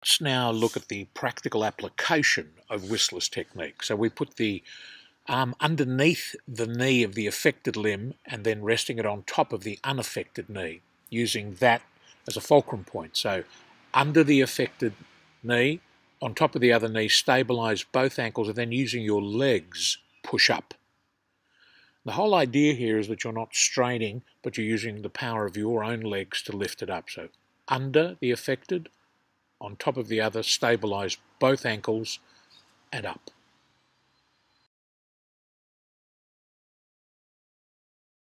Let's now look at the practical application of Whistler's technique. So we put the arm underneath the knee of the affected limb and then resting it on top of the unaffected knee, using that as a fulcrum point. So under the affected knee, on top of the other knee, stabilise both ankles, and then using your legs, push up. The whole idea here is that you're not straining, but you're using the power of your own legs to lift it up. So under the affected, on top of the other, stabilise both ankles and up.